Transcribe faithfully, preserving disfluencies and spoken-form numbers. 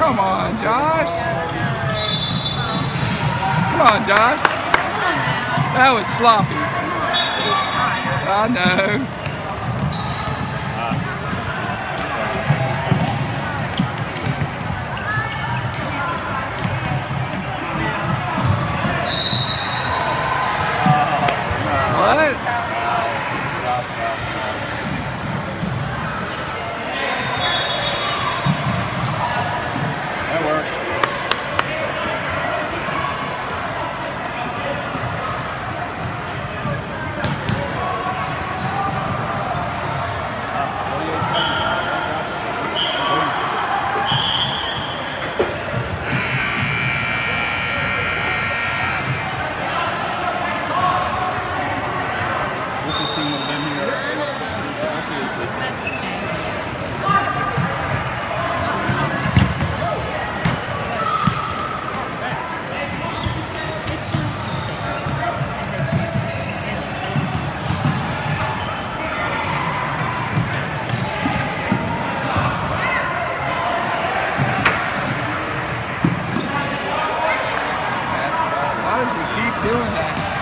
Come on, Josh. Come on, Josh. That was sloppy. I know. What? That works. Why does he keep doing that?